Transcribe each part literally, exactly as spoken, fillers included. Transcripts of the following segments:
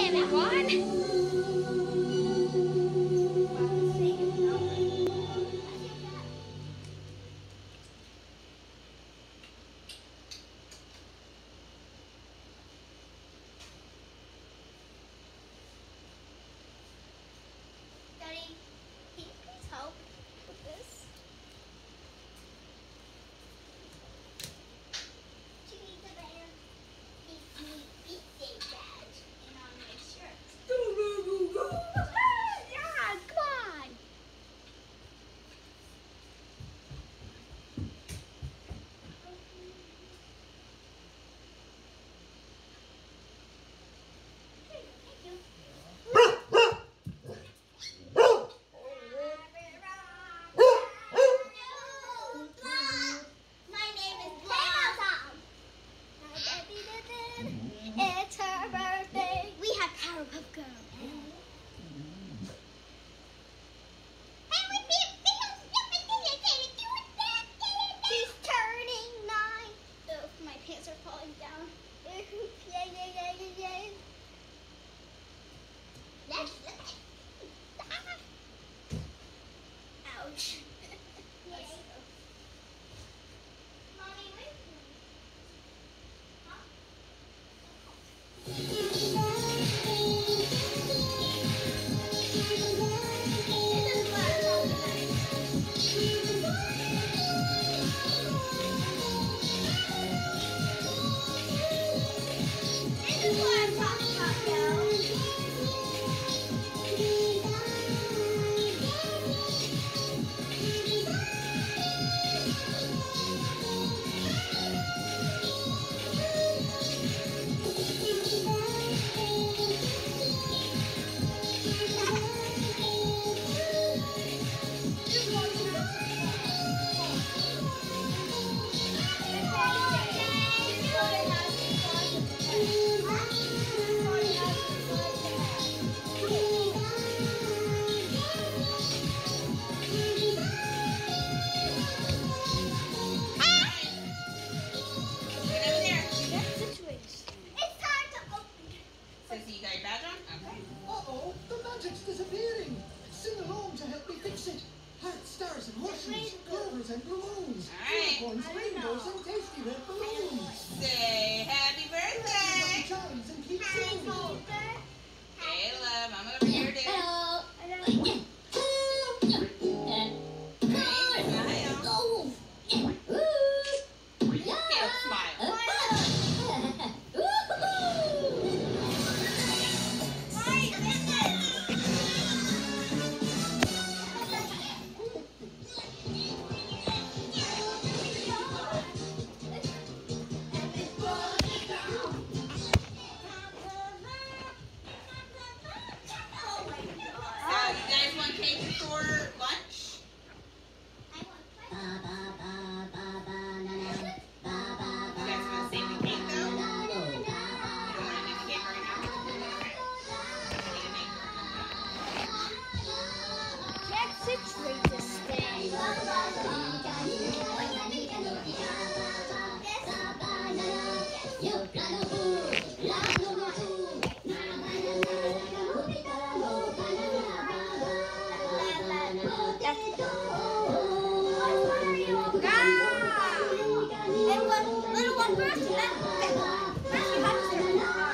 everyone. Daddy, can you please help with this? Chicky the bear gives me birthday badge and on my shirt. Yeah, come on. Thank you. My name is Tom. It's her birthday. We have Powerpuff Girls. She's turning nine. Oh, my pants are falling down. Yay, yay, yay, yay, yay. Let's look at ouch. Let's go. Mommy, wait. Huh? This is what I love tonight. This is what I'm talking about, yo. It's time to open. Sissy, you got your badge on? Okay. Uh-oh, the magic's disappearing. Sing along to help me fix it. Hearts, stars, and horseshoes, clovers, and balloons. All right. Unicorns, rainbows, and tasty red balloons. Say happy birthday. Charms and keep singing. Caleb, I'm over here, dude. Hello. Caleb, smile. Uh, you guys want cake for lunch? You guys want to save the cake though? You don't want to do the cake right now? Get situated, stay. Little one first, and then first you have to.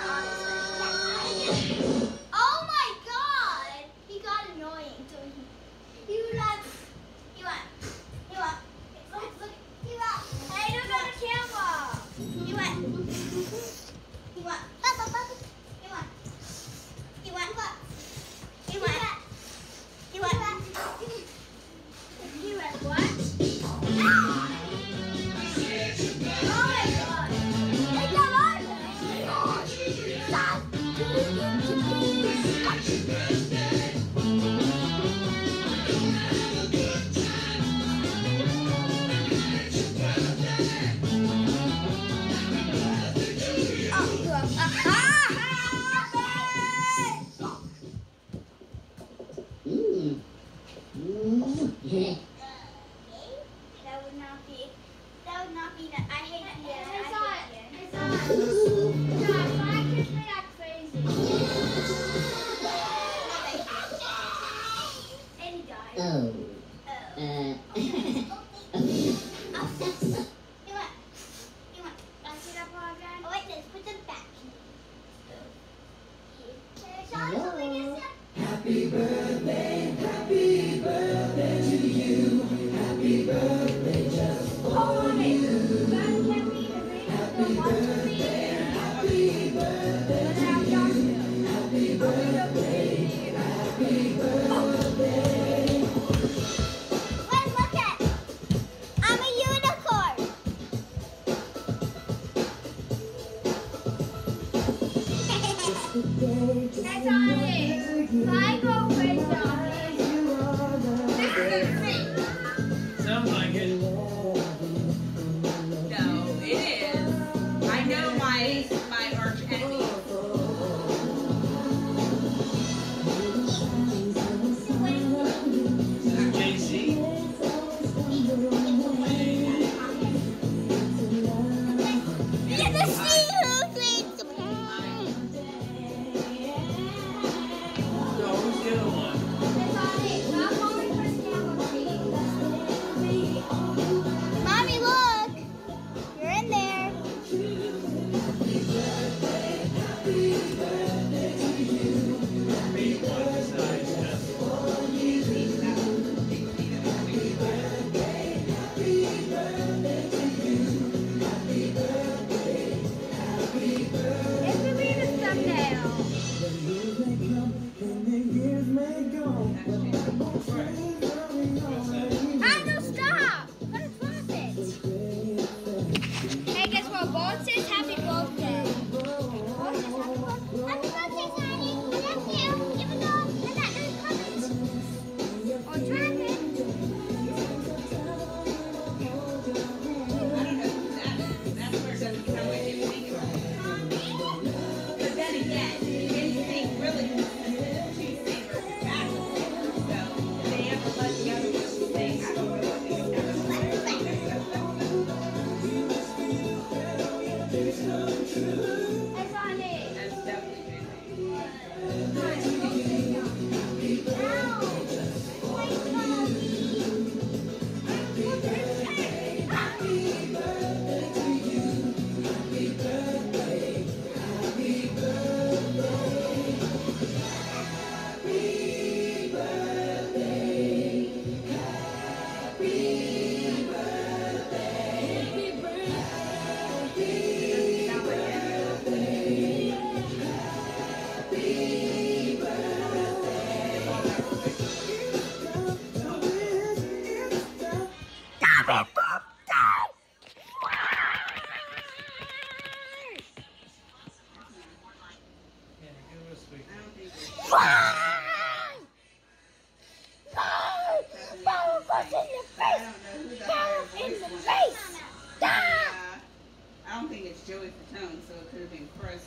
Oh my God! He got annoying. So he, he went, he went, he went. Look, look, he went. Hey, look at the camera. He went. He went. Papa, papa. He went. He went. He went. He went. He went. What? Ah! Oh my God! Hey, come on! Stop! That would not be. That would not be. I hate the. I, I saw it. I saw it. Josh, why kids me that crazy? Happy birthday, happy birthday to you. Happy birthday just for you. Happy birthday, happy birthday to you. Happy birthday, happy birthday. Wait, look at. I'm a unicorn. That's on it. Five over Johnny. This is a thing. Sounds like it. No, it is. I know my my arch enemy. J C. You're the sea who cleans the No, who's the other one? Mommy, look! You're in there. This could be the thumbnail. I don't stop! I'm gonna drop it. Hey, guess what? Bolt says happy birthday. Bolt says happy birthday. Happy birthday, Tiny. I love you. Even though I'm not doing comments. Or drop it. I don't know who that is. That's where it doesn't sound like it think about it. But then again, anything really consists two singers backwards. So if they ever let the other person sing, I don't know what they would have. Hey, Tiny. That's definitely I don't think it's Joey Fatone, so it could have been Chris.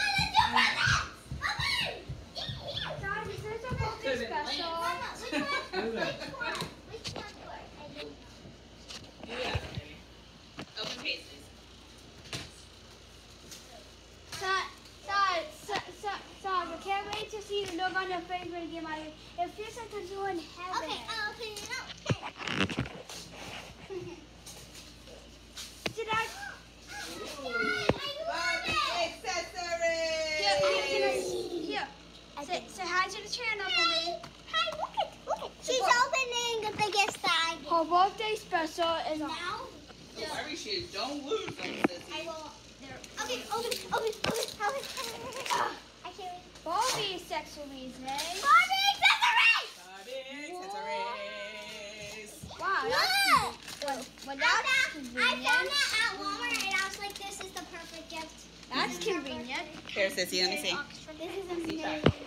Open cases. I can't wait to see the look on your face when you get my. It feels like you're in heaven. Okay, I'll open it up. Did I? Accessories! Here, here, can I see? Here. Say, say hi to the channel for me. Hi, look at, look at. She's opening the biggest bag. Her birthday special is on. Now? Whatever she is, don't lose them, sissy. I will. There. Okay, open, open, open, open. Uh, I can't wait. Barbie accessories, eh? Barbie accessories! Barbie accessories! Wow, that's well, well, that's convenient. I found that at Walmart and I was like, this is the perfect gift. That's convenient. Here, sissy, let me see. This is amazing.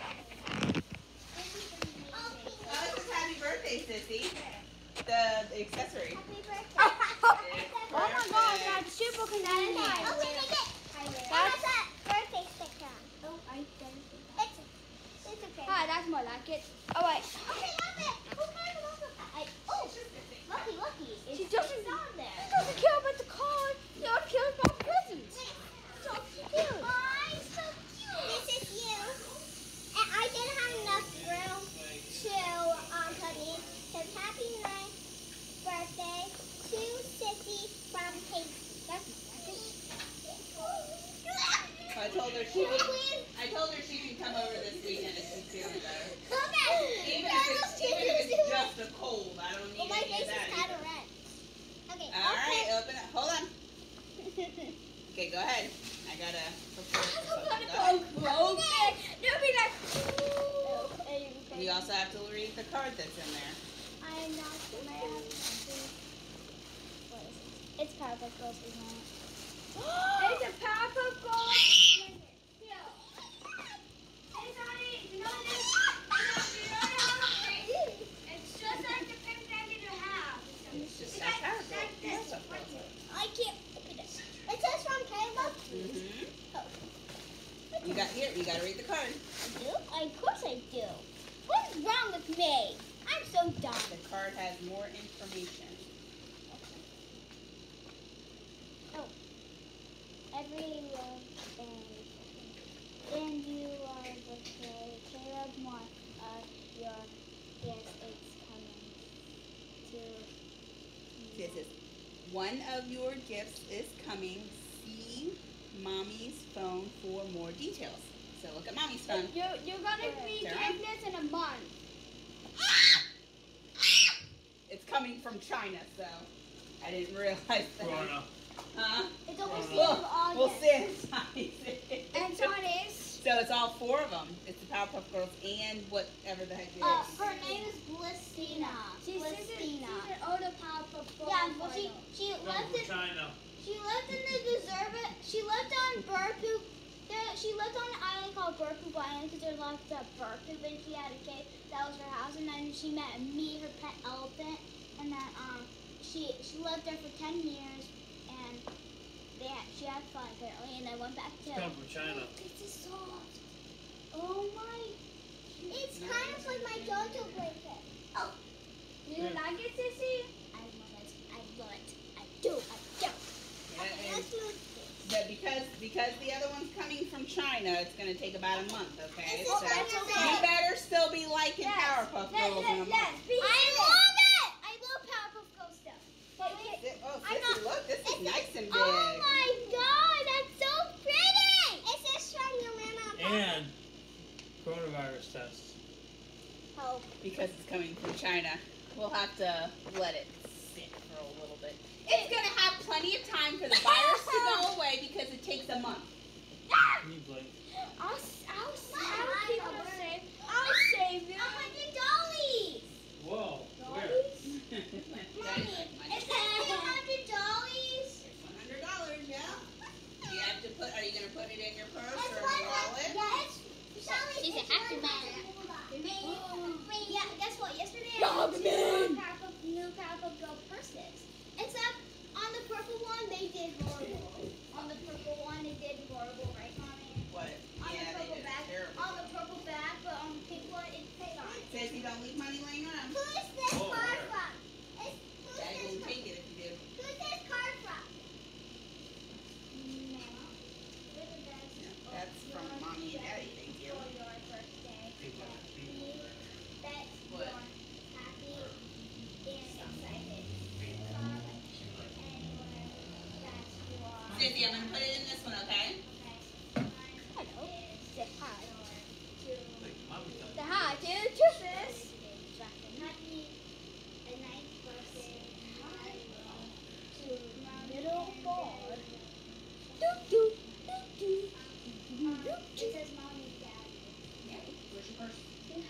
Oh, this is happy birthday, sissy. The, the accessory. Happy birthday. Oh my gosh, that's super convenient. Oh, wait, wait, wait. That's a birthday sticker. Oh, I didn't see that. It's, it's okay. Hi, that's more like it. Oh, wait. Okay, love it. Who cares about the I, oh, lucky, lucky. She doesn't, on there. She doesn't care about the card. She only cares about presents. So cute. Oh, so cute. This is you. And I didn't have enough room to um, put in. Says happy ninth birthday to Sissy from Kate. That's I told her she would, I told her she can come over this weekend if she's feeling better. Okay. gotta prepare for I'm something. gonna Go go ahead. broken. You'll be like. And you also have to read the card that's in there. I'm not gonna have to. What is it? It's Powerpuff Girls, isn't it? It's a Powerpuff Girls. Here. Hey, Sonny, you know this? You know, you know how it's just like the pink bag in your house. It's just It's a like- power like girl. this. That's a Right girl. here. I can't open it. It says from Caleb. Mm-hmm. Oh. You got here. You gotta read the card. I do? Of course I do. What's wrong with me? I'm so dumb. The card has more information. Oh. Every love and and you are the Caleb. Caleb wants uh, your yes, it's coming to This is one of your gifts is coming. See mommy's phone for more details. So look at mommy's phone. You're, you're gonna be Sarah? getting this in a month. It's coming from China, so I didn't realize that. Corona. Huh? It's almost the We'll, end of we'll August. sanitize And it. so it is. So it's all four of them. It's the Powerpuff Girls and whatever the heck it is. Uh, her name is Blissina. She's she's an Blissina. older Powerpuff Girl. Yeah, but she she Come lived from in China. she lived in the desert. She lived on bird poop. There, she lived on an island called Bird Poop Island because there's lots of bird poop, and she had a cave that was her house. And then she met me, her pet elephant, and then um she she lived there for ten years, and they had, she had fun apparently, and then went back to. Come from China. This is soft. Oh my! It's kind of like my JoJo blanket. Oh, Do you like it, Sissy? I love it. I love it. I do. I do. Yeah, Okay, and- let's move this. But because because the other one's coming from China, it's gonna take about a month, okay? This is So what you it says. better still be liking Yes. Powerpuff Let's, Girls in a let's, month. let's be I love it. I love Powerpuff Girls stuff. But it- Th- Oh, I'm Sissy, not- look, this is it's- nice and big. Oh my God, that's so pretty. It says from your mama. And coronavirus test. Oh. Because it's coming from China, we'll have to let it sit for a little bit. It's gonna have plenty of time for the virus to go away because it takes a month. Can you blink? I'll, I'll, I'll keep them safe. I'll save A them. hundred dollies. Whoa. Where? Mommy, it says a hundred dollies. It's one hundred dollars, yeah? You have to put, are you gonna put it in your purse It's or in one your wallet? Yes. Shelly, She's a it's happy one man. hundred. Yeah, guess what? Yesterday I Dog got two Powerpuff, new Powerpuff Girl purses. Except on the purple one, they did horrible. On the purple one, they did horrible, right, Mommy? What? On Yeah, the they purple did bag. terrible. On the purple bag, but on the pink one, it paid on. Says you don't leave money laying around. Who is this Oh, card where? from? It's, who's Dad this won't from? take it if you do. Who's this card from? That's from Mommy and Daddy, thank you. For your birthday. That What? you're happy and excited. Um, and that you are. Sissy, I'm gonna put it in this one, okay? Hello. Say hi. Like, mommy done. The hi, dude. Kisses. Happy, a nice birthday. To Little boy. Doo doo. Um, it says mommy and daddy. Yeah. Where's your purse?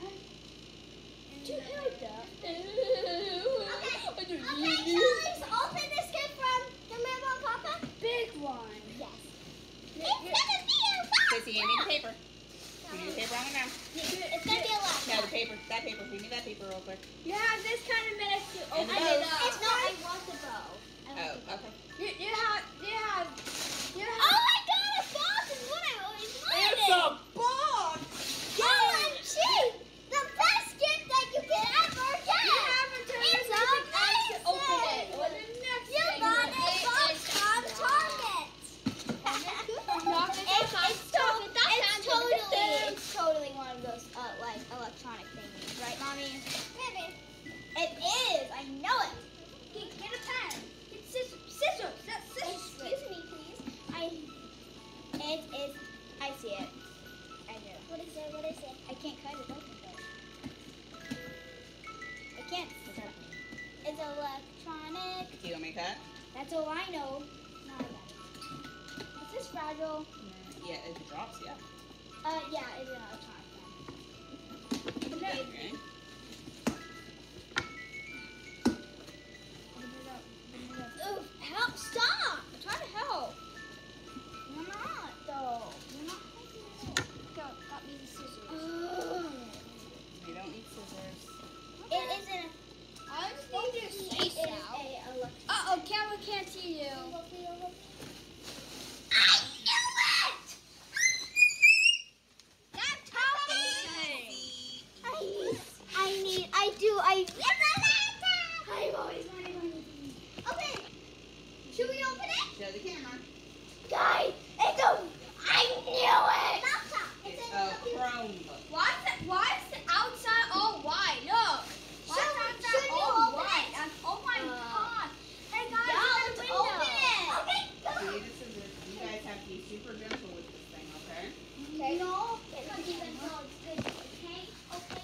Do you hear that? Okay, Charlize, open this gift from the Mama and Papa. Big one. Yes. It's gonna be a lot. Sissy, hand me the paper. Give me the paper on the ground. It's gonna be a lot. Now the paper, that paper, give me that paper real quick. You have this kind of minutes to And open the it bow. up. It's not. I want the bow. I want Oh, the bow. okay. You, you have, you have, you Oh have. my God! A box is what I always wanted. It's a box! O M G! The best gift that you can ever get. You have until It's there's nothing else to open it. amazing. Or the next You thing got you a get box is- from Target. Not the It's, box. it's, to- That it's sounds totally, good. it's totally one of those uh, like electronic thingies, right, Mommy? Maybe. It is. I know it. Get, get a pen. Get scissors. Scissors. That's scissors. Excuse me, please. I. It is. I see it. I do. What is it? What is it? I can't cut it open though. I can't. It's electronic. Do you want me to cut? That's all I know. No, I got it. What's this fragile? Yeah, if it drops, yeah. Uh, yeah, it's gonna try then. Okay. Ooh, help! Stop! I'm trying to help. You're not, though. You're not helping. Go, got me the scissors. Ugh. We don't need scissors. It isn't. I just need you to say so. Uh Uh oh, camera can't see you. I knew it! Stop talking. I, I need, I do, I. I'm always wanting one. Okay. Should we open it? Show the camera. Guys, it's a. I knew it! Laptop. It's a Chromebook. Why is it, why is the outside all white? Look. Why is the outside Should we all open white? it? And, oh my Uh, god. Hey guys, Yeah, look at let's the window. open it. Okay, go. See the scissors. You guys have to be super gentle with this thing, okay? Okay. No, it's not even so it's good. Okay, okay.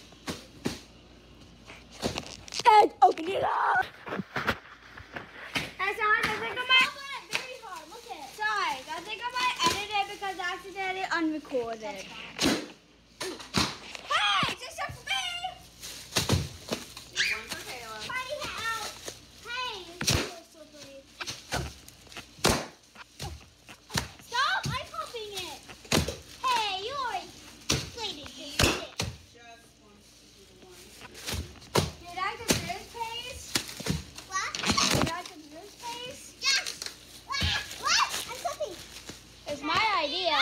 And open it up. That's not, I think I might, Open it very hard. Look at it. sorry, I think I might edit it because I accidentally unrecorded. Hey, it's just for me. Here's one for Kayla. Party hat. Hey, this is so pretty. Stop! I'm popping it. Hey, you already played it. You did. Just wants to do the one. Did I do this paste? What? Did I do this paste? Yes. What? What? I'm cooking. It's my idea.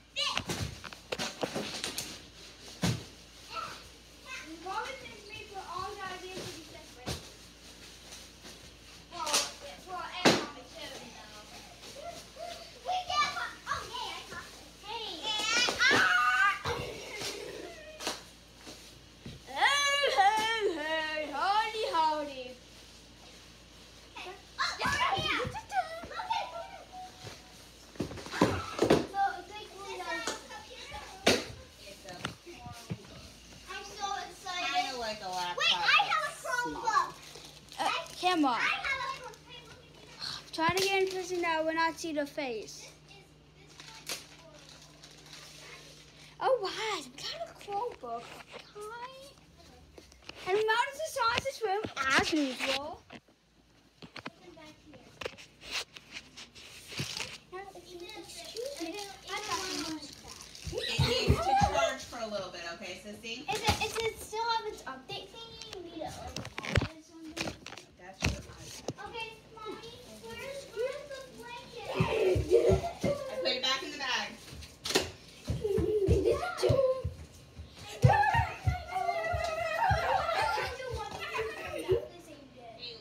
You always think me for all the ideas to be separate. Well, well, and mommy too, you know. We get one. Oh, yeah, I caught it. Hey. Hey, hey, hey, howdy, howdy. Oh, over here. Look at So, they cleaned out. It's a Chromebook. I'm so excited. Kind of like a laptop. Wait, I have a Chromebook. Uh, camera. I have a Chromebook. Try to get in person that will not see the face. Oh, wow, we got a Chromebook. Hi. And we mounted the signs in this room as usual. Excuse me. I got It needs to charge for a little bit, okay, sissy? Is it, is it still have its update thingy? You need it like on or something? That's your iPad. Okay, mommy, where's, where's the blanket? I put it back in the bag. Hey,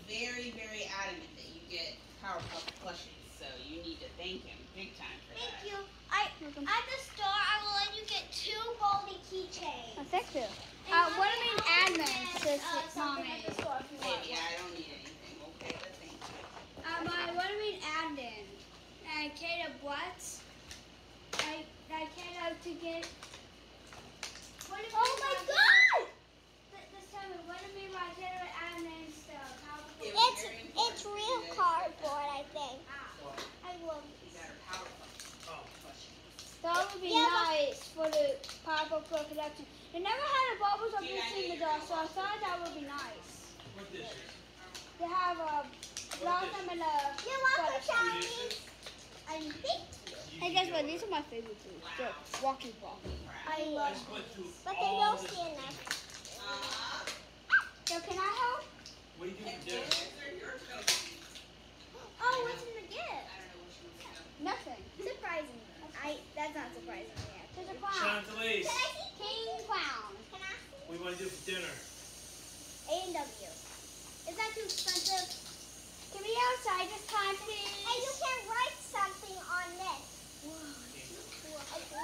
very, very adamant that you get Powerpuff plushies, so you need to thank him big time for that. Thank you. I at the store I will let you get two Baldy keychains. Oh, thank you. And Uh, what I do you mean will admin? get, Says uh, something mommy. at the store if you want. Baby, I don't need anything. Okay, but thank you. Um, I, what do you mean admin? I cater what? I I cater to get. What do you Oh mean my by- God! Th- This time, what do you mean by cater admin stuff? How It was It's very important it's for you real to- cardboard, I think. I love You got her Powerpuff plushies. That would be Yeah, but- nice for the Powerpuff Girl collection. They never had a bubbles of Yeah, this I in the know door, you're so I thought that would be nice. What dishes? They have a lot of them in a. You're welcome, Charlie. And thank you. Hey, guess what? These are my favorite foods. The walkie ball. I I love just went through But they all don't this. see enough. Uh, So can I help? What do you do and for dinner? they're your cookies. Oh, what's in the gift? I don't know which one's that. Nothing. Surprising. I that's not surprising yet. There's a clown. Chantalise, Can I see? King clown. Can I what do you want to do for dinner? A and W. Is that too expensive? Can we outside this time, please? Hey, you can write something on this. Okay.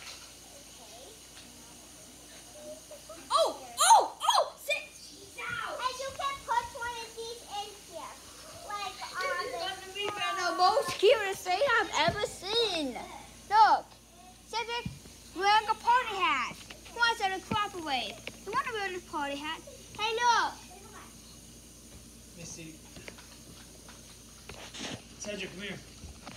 Oh, oh, oh! Sit. She's out. And you can put one of these in here. Like on the The most cutest thing I've ever seen. Look, Cedric wearing a party hat. Who wants to crop away? You want to wear this party hat? Hey, look. Let me see. Cedric, come here.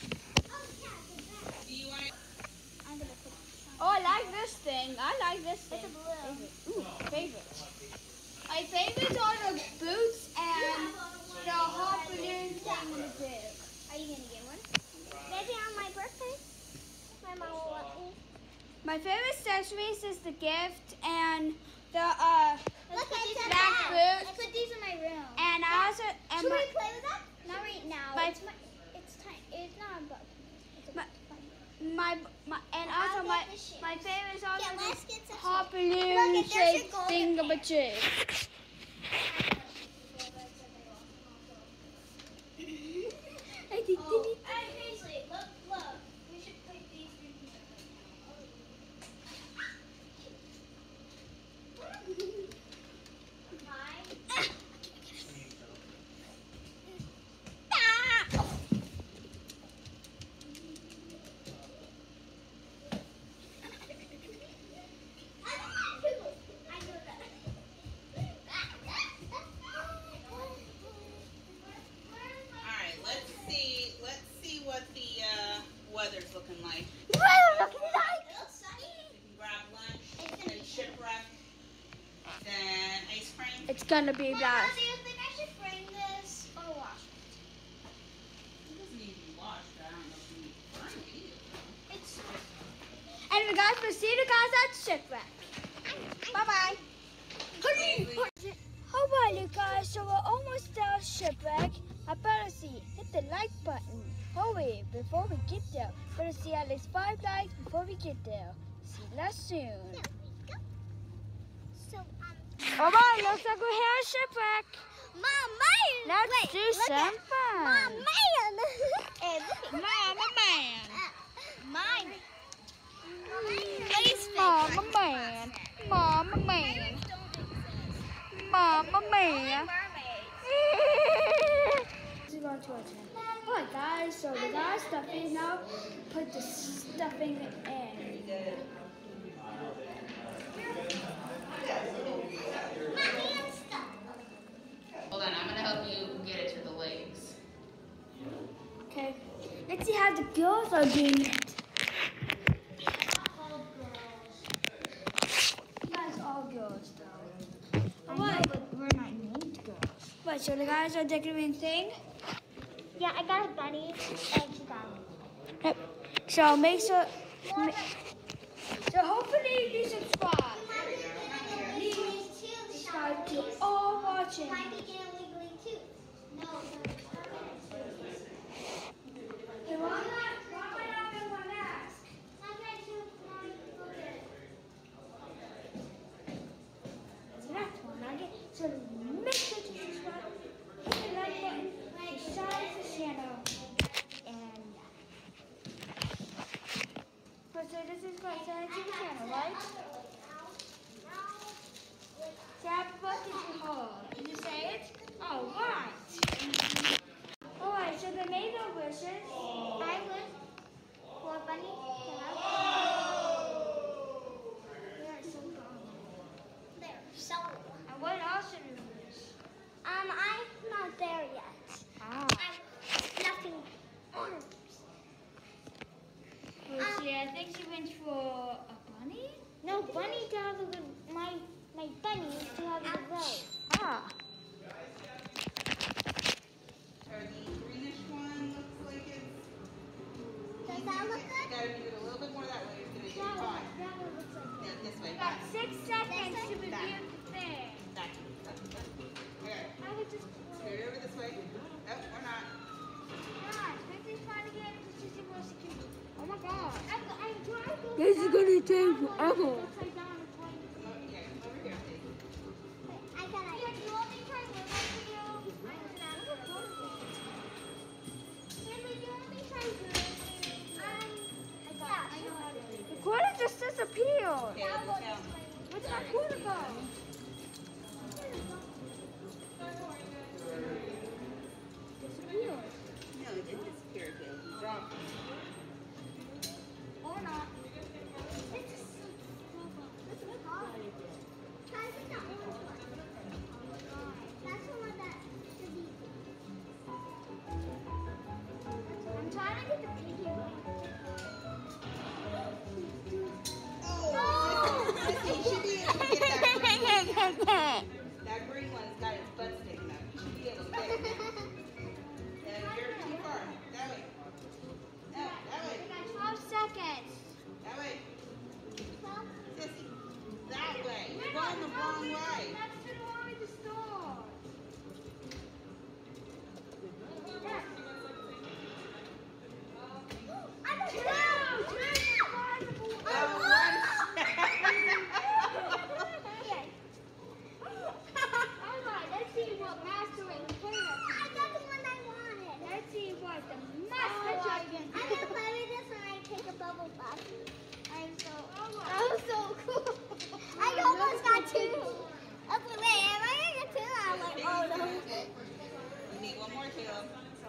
Do you want to? I'm gonna put Oh, I like this thing. I like this thing. it's a blue. Ooh, favorite. My favorites are the boots and the hot balloon thing in the big. Are you gonna get one? Maybe on my birthday? My mom will let me. My favorite accessories is the gift and the uh Look at the black bag. boots. I put these in my room. and I also and Should my, we play with that? Not right now. My- it's my. It's tiny. It's not a bug. It's a My- fun. my my and I'll also get my the shoes. my favorite is also Yeah, let's get the some hot shoes. balloon Look, there's your shaped golden thingamajig. Oh, hey, Paisley, look, look. We should put these in here. Mine. I know that. All right, let's see. Let's see what the uh, weather's looking like. Well, looking like You can grab lunch, then shipwreck, then ice cream. it's gonna be Mama, blast. do you think I should bring this or wash It doesn't need to be washed. I don't know if you need to burn it either. it? It's And we guys, we'll see you guys at shipwreck. Bye bye. How about you guys? So we're almost at shipwreck. I better see. Hit the like button. Hurry before we get there. Better see at least five likes before we get there. See you soon. so um. Alright, looks like we're here at shipwreck. Mom, man. Let's Wait, do look some at- fun. Mom, man. Hey, look at Mama man. mine. Face Mama man. Mama man. Mama man. Alright guys, so we got stuffing now. Put the stuffing in. Hold on, I'm gonna help you get it to the legs. Okay. Let's see how the girls are doing it. You guys are girls though. I know, but we're not named girls. Right, so the guys are decorating thing. Yeah, I got a bunny and she got me. Yep. So make sure. ma- So hopefully you subscribe. Subscribe to all watching. Might be getting wiggly too. No, no. Hey, why not? Why am I not wearing my mask? Sometimes you want to look at it. So that's one nugget. So make sure to subscribe. Hit the like press that into the camera, right? Say happy birthday to her. Can you say it? Oh, right. Alright, so they made their wishes. I wish for Bunny to have. They're so fun. They're so. And what else did you wish? Um, I'm not there yet. Ah. I'm nothing on. Well, see, I think she went for a bunny? No, Bunny to have a good. My my bunny is to have a good road. Ah. Or the greenish one looks like it's. Does that look You good? gotta move it a little bit more that way. It's gonna That get one, caught. that one looks like. No, this way. We got six seconds to This way? review the thing. Back. Okay. I would just. Scoot over this way. Oh, or not. God, Chrissy's trying to get into Sissy Wars Security. Oh my god. I'm, I'm trying to. This is gonna take forever. Upside down is one. Come over, yeah, come over here, Stacey. I got it. Yeah, you want me to try to move it for you? I don't know. Haley, you want me to try to move it for you? Um, I got it. I know how to do it. The quarter just disappeared. Okay, let's look out. Where did my quarter go? Disappeared. No, it didn't disappear, Caleb. You dropped it. Or not. It's just so This is hard. Try to pick that orange one. That's the one that should be. I'm trying to get the piggy one. Oh! Sissy, you should be able to get that green one. That green one's got its butt sticking up. You should be able to get it now. Yeah, you're too far. That way. No, that way. We got twelve seconds. That way. Sissy, that way. You're going the wrong way. Next to the one with the store. Yeah. I'm a Two, clown. two, five, Oh, four. Alright, let's see what mastering potato. I got the one I wanted. Let's see what the Oh, master I- judge can I'm do. gonna play with this when I take a bubble bath. I'm so. Oh, That was so cool. I almost got two. Okay, wait, am I gonna get two? I'm like, oh no. We need one more, Caleb.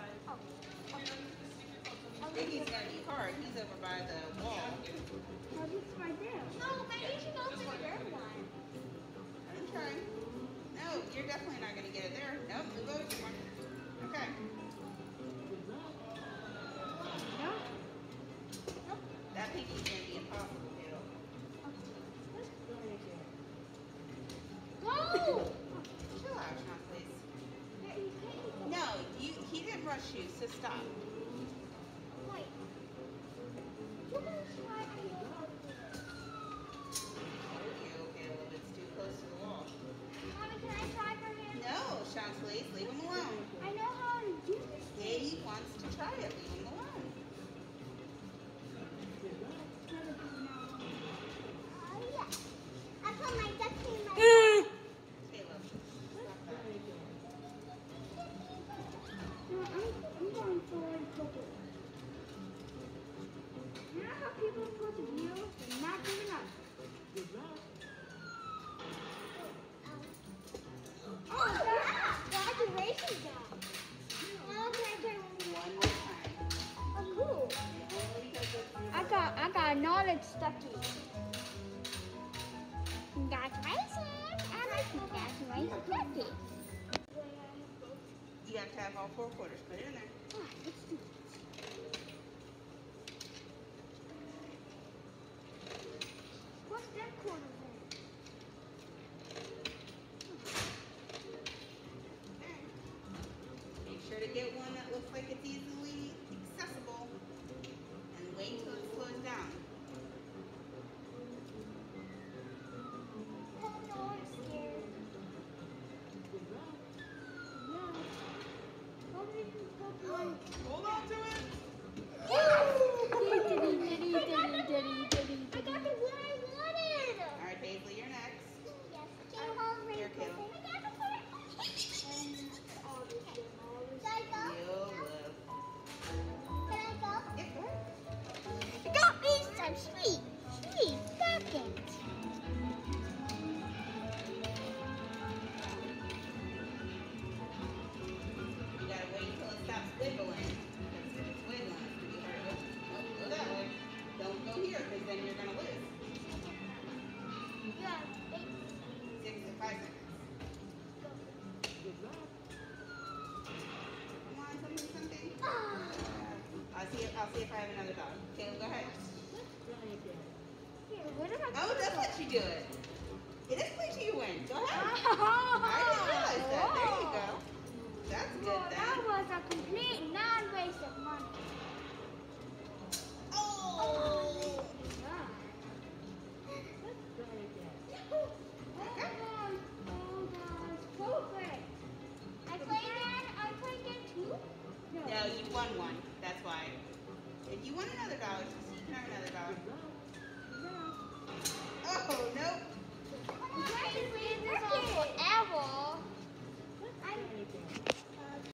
Piggy's gonna be hard. He's over by the wall. Oh, this is right there. No, maybe you should go to the dirt one. I'm trying. No, you're definitely not gonna get it there. Nope, move over some more. Okay. No? That piggy's gonna be impossible, Caleb. Go! Chill out, Sean, please. No, you. He didn't rush you, so stop. Wait. You wanna try? I know how to do it. You, Caleb. It's too close to the wall. Mommy, can I try for him? No, Sean, please. Leave him alone. I know how to do this. He wants to try it. Leave him alone. Oh, yeah. I put my duck in my. Caleb, stop that. No, I'm, I'm going for like purple. You know how people put the view? They're not giving up. Oh, yeah. Graduation job. Now can I try one more? One more time. Oh, cool. Only because it's I got I got a knowledge stucky. Congratulations. I like congratulations cookie. you have to have all four quarters. Put it in there. What's that quarter for? Make sure to get one that looks like it's easily accessible and wait till it slows down. Oh, no, I'm scared. Hold on to it. I got the one I wanted. All right, Paisley, you're next. Yes. Can you hold me? Here, Caleb. I got the one. Should I go? You'll live. Can I go? Yep, go ahead. I got me some sweet. I'll see if I have another dog. Caleb, go ahead. Here, what am I Oh, that's what you do it. It is playing you win. Go ahead. Oh, I didn't realize that. There you go. That's good well, that then. was a complete non-waste of money. Oh! I play again. I play again too. No, you won one. That's why. If you want another dollar, so you can have another dollar. Oh, nope. You can't just leave this on forever. I'm